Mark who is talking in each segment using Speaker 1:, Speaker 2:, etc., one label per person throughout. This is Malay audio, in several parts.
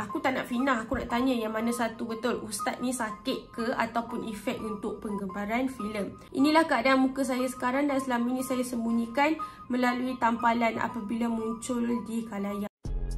Speaker 1: aku tak nak finah. Aku nak tanya yang mana satu betul. Ustaz ni sakit ke ataupun efek untuk penggembaran filem? Inilah keadaan muka saya sekarang dan selama ini saya sembunyikan melalui tampalan apabila muncul di khalayak.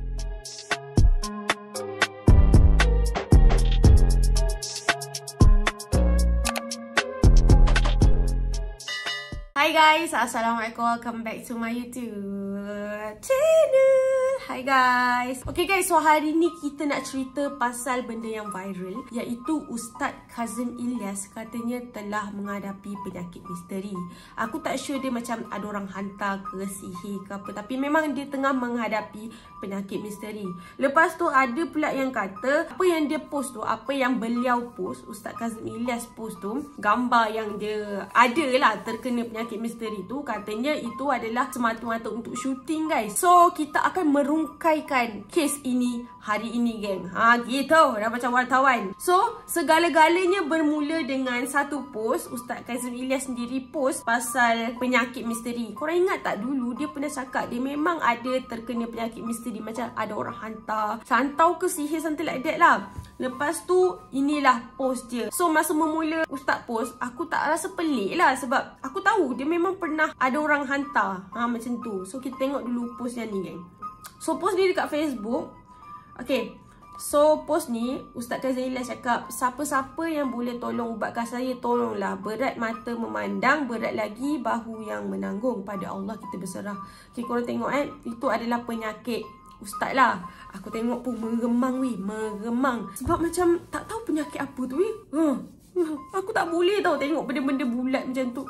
Speaker 1: Hi guys, Assalamualaikum, welcome back to my YouTube channel. Hi guys. Okay guys, so hari ni kita nak cerita pasal benda yang viral, iaitu Ustaz Kazim Ilyas katanya telah menghadapi penyakit misteri. Aku tak sure dia macam ada orang hantar ke sihir ke apa, tapi memang dia tengah menghadapi penyakit misteri. Lepas tu ada pula yang kata apa yang dia post tu, apa yang beliau post, Ustaz Kazim Ilyas post tu, gambar yang dia ada lah terkena penyakit misteri tu, katanya itu adalah semata-mata untuk syuting guys. So kita akan merungkaikan kes ini hari ini geng. Gitu dah macam wartawan. So segala-galanya bermula dengan satu post. Ustaz Kazim Ilyas sendiri post pasal penyakit misteri. Korang ingat tak dulu dia pernah cakap dia memang ada terkena penyakit misteri, macam ada orang hantar, santau ke sihir, something like that lah. Lepas tu inilah post dia. So masa memula Ustaz post, aku tak rasa pelik lah, sebab aku tahu dia memang pernah ada orang hantar macam tu. So kita tengok dulu post yang ni geng. So post ni dekat Facebook. Okay, so post ni Ustaz Kazim Ilyas cakap, siapa-siapa yang boleh tolong ubatkan saya, tolonglah. Berat mata memandang, berat lagi bahu yang menanggung. Pada Allah kita berserah. Okay, korang tengok itu adalah penyakit Ustaz lah. Aku tengok pun meremang weh, meremang. Sebab macam tak tahu penyakit apa tu weh. Aku tak boleh tau tengok benda-benda bulat macam tu.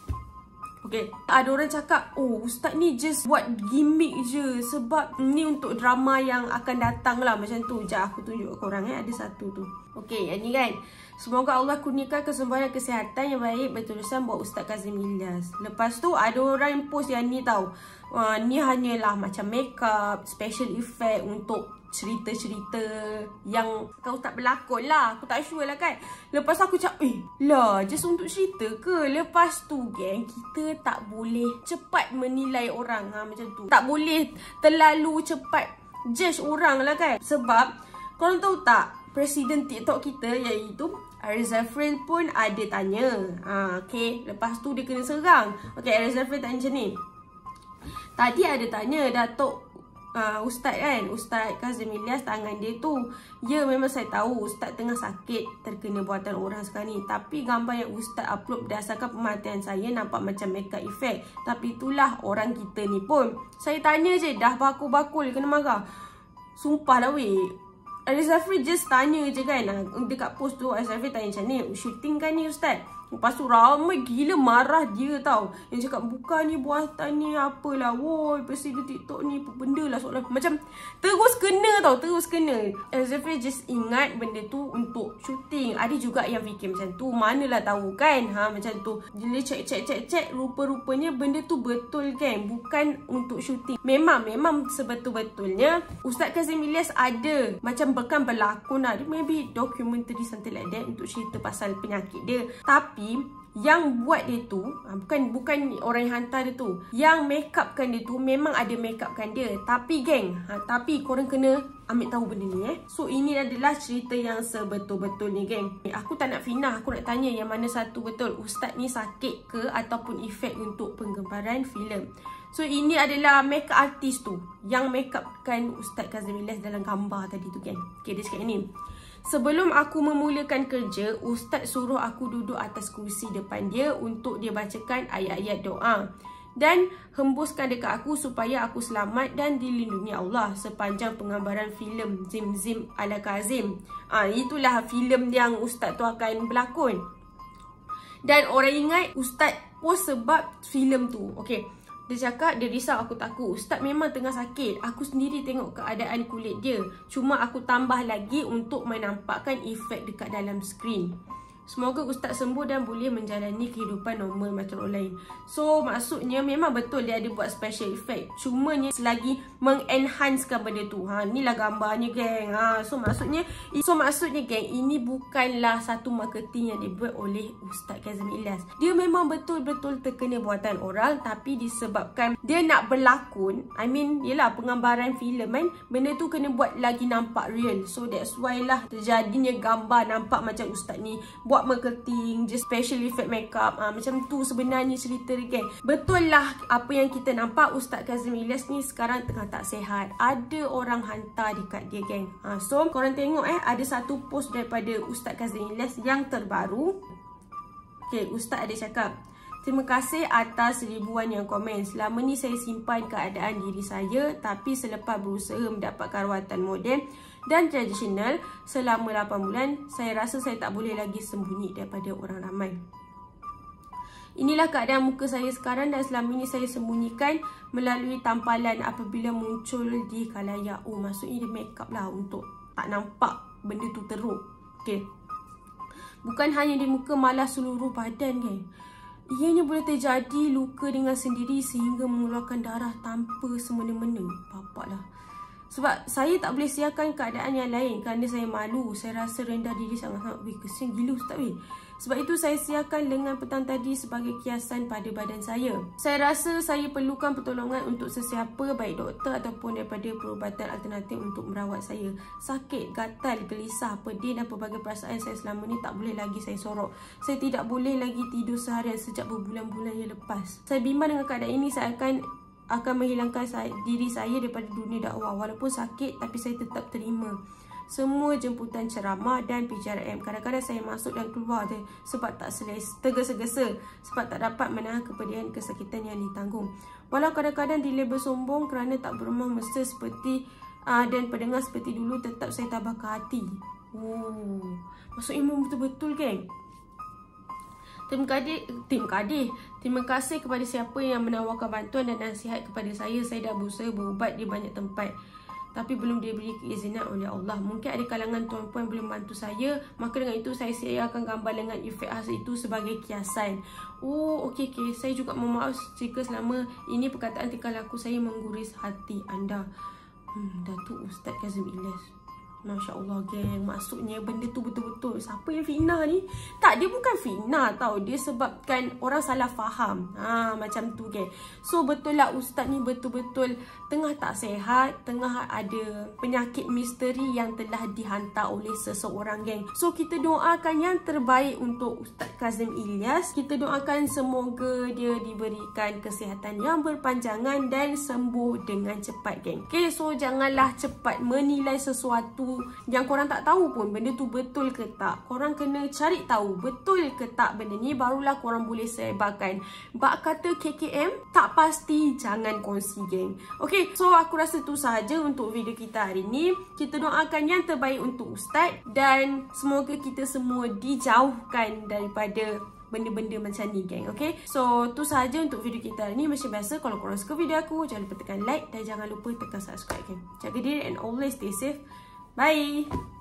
Speaker 1: Okay, ada orang cakap, oh Ustaz ni just buat gimmick je sebab ni untuk drama yang akan datang lah, macam tu. Sekejap aku tunjuk korang ada satu tu. Okay, yang ni kan. Semoga Allah kurniakan kesembuhan dan kesihatan yang baik berterusan buat Ustaz Kazim Ilyas. Lepas tu ada orang yang post yang ni tau. Ni hanyalah macam makeup, special effect untuk cerita-cerita yang kau tak berlakon lah. Aku tak sure lah kan. Lepas aku cakap, lah just untuk cerita ke? Lepas tu geng, kita tak boleh cepat menilai orang macam tu. Tak boleh terlalu cepat judge orang lah kan. Sebab korang tahu tak, Presiden TikTok kita iaitu Aries Zafrin pun ada tanya. Okay, lepas tu dia kena serang. Okay, Aries Zafrin tanya macam ni. Tadi ada tanya Datuk Ustaz kan, Ustaz Kazim Ilyas, tangan dia tu, ya memang saya tahu Ustaz tengah sakit terkena buatan orang sekarang ni, tapi gambar yang Ustaz upload berdasarkan pematian saya nampak macam makeup effect. Tapi itulah orang kita ni pun. Saya tanya je, dah bakul-bakul kena marah. Sumpah lah weh. Aries Zafrin just tanya je kan. Dekat post tu Aries Zafrin tanya macam ni, syuting kan ni Ustaz? Lepas tu ramai gila marah dia tau. Yang cakap bukan ni buatan ni apalah. Woi, Presiden TikTok ni apa benda lah soalan. Macam terus kena tau, terus kena. Zafrin just ingat benda tu untuk syuting. Ada juga yang fikir macam tu. Manalah tahu kan. Macam tu. Dia cek rupa-rupanya benda tu betul kan. Bukan untuk syuting. Memang sebetul-betulnya Ustaz Kazim Ilyas ada macam bukan berlakon lah. Dia maybe documentary something like that untuk cerita pasal penyakit dia. Tapi yang buat dia tu bukan orang yang hantar dia tu. Yang make upkan dia tu memang ada make upkan dia. Tapi geng, tapi korang kena ambil tahu benda ni So ini adalah cerita yang sebetul-betulnya geng. Aku tak nak finah, aku nak tanya yang mana satu betul. Ustaz ni sakit ke ataupun efek untuk penggembaran filem? So ini adalah makeup artist tu yang make upkan Ustaz Kazim Ilyas dalam gambar tadi tu kan. Okay, dia cakap ni, sebelum aku memulakan kerja, Ustaz suruh aku duduk atas kursi depan dia untuk dia bacakan ayat-ayat doa dan hembuskan dekat aku supaya aku selamat dan dilindungi Allah sepanjang penggambaran filem Zim Zim ala Kazim. Itulah filem yang Ustaz tu akan berlakon. Dan orang ingat Ustaz post sebab filem tu. Okay, dia cakap dia risau, aku takut. Ustaz memang tengah sakit. Aku sendiri tengok keadaan kulit dia. Cuma aku tambah lagi untuk menampakkan efek dekat dalam skrin. Semoga Ustaz sembuh dan boleh menjalani kehidupan normal macam orang lain. So maksudnya memang betul dia ada buat special effect. Cumanya selagi mengenhancekan benda tu. Inilah gambarnya geng. So maksudnya geng, ini bukanlah satu marketing yang dibuat oleh Ustaz Kazim Ilyas. Dia memang betul-betul terkena buatan orang, tapi disebabkan dia nak berlakon, yelah penggambaran filem kan, benda tu kena buat lagi nampak real. So that's why lah terjadinya gambar nampak macam Ustaz ni buat marketing, just special effect makeup. Macam tu sebenarnya cerita dia, geng. Betul lah apa yang kita nampak, Ustaz Kazim Ilyas ni sekarang tengah tak sihat. Ada orang hantar dekat dia, geng. So korang tengok ada satu post daripada Ustaz Kazim Ilyas yang terbaru. Okay, Ustaz ada cakap, terima kasih atas ribuan yang komen. Selama ni saya simpan keadaan diri saya, tapi selepas berusaha mendapatkan rawatan moden dan tradisional selama 8 bulan, saya rasa saya tak boleh lagi sembunyi daripada orang ramai. Inilah keadaan muka saya sekarang dan selama ini saya sembunyikan melalui tampalan apabila muncul di khalayak. Oh, maksudnya dia make up lah untuk tak nampak benda tu teruk. Okay. Bukan hanya di muka, malah seluruh badan, kan. Ianya boleh terjadi luka dengan sendiri sehingga mengeluarkan darah tanpa semena-mena. Bapak lah. Sebab saya tak boleh siarkan keadaan yang lain kerana saya malu. Saya rasa rendah diri sangat-sangat. Weh, kesian gila Ustaz weh. Sebab itu saya siarkan lengan petang tadi sebagai kiasan pada badan saya. Saya rasa saya perlukan pertolongan untuk sesiapa, baik doktor ataupun daripada perubatan alternatif untuk merawat saya. Sakit, gatal, gelisah, pedih dan pelbagai perasaan saya selama ni tak boleh lagi saya sorok. Saya tidak boleh lagi tidur seharian sejak berbulan-bulan yang lepas. Saya bimbang dengan keadaan ini. Saya akan menghilangkan diri saya daripada dunia dakwah. Walaupun sakit, tapi saya tetap terima semua jemputan ceramah dan PJRM. Kadang-kadang saya masuk dan keluar sebab tak tergesa-gesa, sebab tak dapat menahan kepedihan kesakitan yang ditanggung. Walau kadang-kadang dilabel sombong kerana tak berumah mesra seperti dan pendengar seperti dulu, tetap saya tabah ke hati. Maksudnya betul-betul, geng. Terima kasih kepada siapa yang menawarkan bantuan dan nasihat kepada saya. Saya dah berusaha berubat di banyak tempat, tapi belum diberi keizinan oleh Allah. Mungkin ada kalangan tuan-puan yang boleh membantu saya. Maka dengan itu saya siarkan gambar dengan efek khas itu sebagai kiasan. Oh, okey. Saya juga mohon maaf jika selama ini perkataan tingkah laku saya mengguris hati anda. Datuk Ustaz Kazim Ilyas. Masya Allah, geng. Maksudnya benda tu betul-betul. Siapa yang fitnah ni? Tak, dia bukan fitnah tau. Dia sebabkan orang salah faham. Macam tu, geng. So betul lah Ustaz ni betul-betul tengah tak sihat, tengah ada penyakit misteri yang telah dihantar oleh seseorang, geng. So kita doakan yang terbaik untuk Ustaz Kazim Ilyas. Kita doakan semoga dia diberikan kesihatan yang berpanjangan dan sembuh dengan cepat, geng. Okay, so janganlah cepat menilai sesuatu yang korang tak tahu pun benda tu betul ke tak. Korang kena cari tahu betul ke tak benda ni, barulah korang boleh sebarkan. Bak kata KKM, tak pasti jangan kongsi, geng. Okay, so aku rasa tu sahaja untuk video kita hari ni. Kita doakan yang terbaik untuk Ustaz dan semoga kita semua dijauhkan daripada benda-benda macam ni, geng. Okay, so tu sahaja untuk video kita hari ni. Macam biasa, kalau korang suka video aku, jangan lupa tekan like dan jangan lupa tekan subscribe, geng. Jaga diri and always stay safe. Bye.